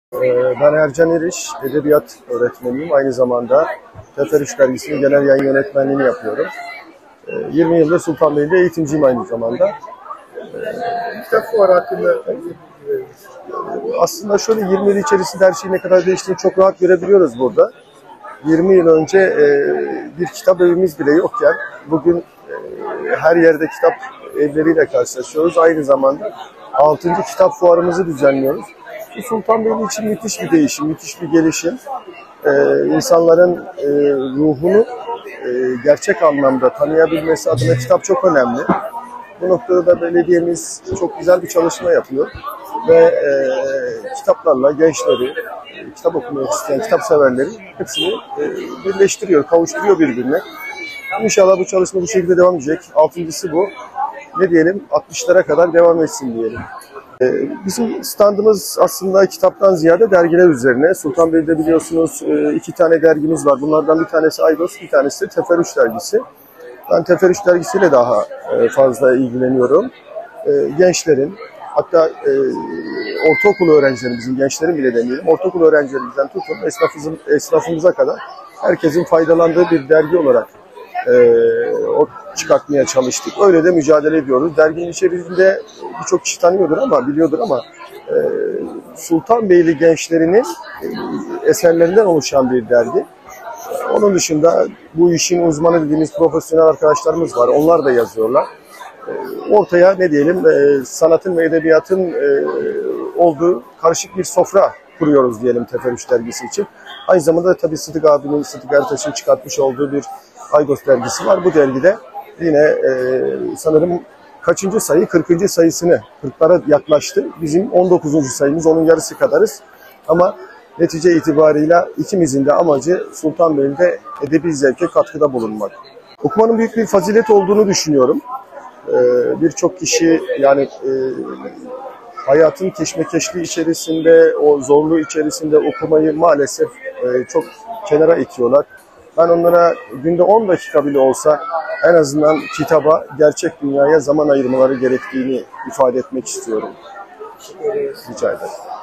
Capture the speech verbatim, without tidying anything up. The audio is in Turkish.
Ben Ercan Eriş, edebiyat öğretmeniyim. Aynı zamanda Teferiş Dergisi'nin genel yayın yönetmenliğini yapıyorum. yirmi yıldır Sultanbeyli'de eğitimciyim aynı zamanda. Kitap fuarı hakkında aslında şöyle yirmi yıl içerisinde her şeyin ne kadar değiştiğini çok rahat görebiliyoruz burada. yirmi yıl önce bir kitap evimiz bile yokken bugün her yerde kitap evleriyle karşılaşıyoruz. Aynı zamanda altıncı kitap fuarımızı düzenliyoruz. Sultanbeyli için müthiş bir değişim, müthiş bir gelişim. Ee, insanların e, ruhunu e, gerçek anlamda tanıyabilmesi adına kitap çok önemli. Bu noktada da belediyemiz çok güzel bir çalışma yapıyor. Ve e, kitaplarla gençleri, e, kitap okumak isteyen kitap severleri hepsini e, birleştiriyor, kavuşturuyor birbirine. İnşallah bu çalışma bu şekilde devam edecek. Altıncısı bu. Ne diyelim? altmışlara kadar devam etsin diyelim. Bizim standımız aslında kitaptan ziyade dergiler üzerine. Sultanbeyli'de biliyorsunuz iki tane dergimiz var. Bunlardan bir tanesi Aydos, bir tanesi de Teferiş Dergisi. Ben Teferiş Dergisi'yle daha fazla ilgileniyorum. Gençlerin, hatta ortaokul öğrencilerimizin, gençlerin bile demeyelim, ortaokul öğrencilerimizden tutun esnafımıza kadar herkesin faydalandığı bir dergi olarak o çıkartmaya çalıştık. Öyle de mücadele ediyoruz. Derginin içerisinde birçok kişi tanıyordur ama biliyordur ama e, Sultanbeyli gençlerinin e, eserlerinden oluşan bir dergi. Onun dışında bu işin uzmanı dediğimiz profesyonel arkadaşlarımız var. Onlar da yazıyorlar. E, ortaya ne diyelim e, sanatın ve edebiyatın e, olduğu karışık bir sofra kuruyoruz diyelim Teferiş Dergisi için. Aynı zamanda tabii Sıdık abinin, Sıdık Ertaş'ın çıkartmış olduğu bir Aydos dergisi var. Bu dergide yine e, sanırım kaçıncı sayı? kırkıncı sayısını, kırklara yaklaştı. Bizim on dokuzuncu sayımız, onun yarısı kadarız. Ama netice itibarıyla ikimizin de amacı Sultanbeyli'de edebi zevke katkıda bulunmak. Okumanın büyük bir fazilet olduğunu düşünüyorum. E, Birçok kişi yani e, hayatın keşmekeşliği içerisinde, o zorluğu içerisinde okumayı maalesef e, çok kenara itiyorlar. Ben onlara günde on dakika bile olsa en azından kitaba, gerçek dünyaya zaman ayırmaları gerektiğini ifade etmek istiyorum. Rica ederim.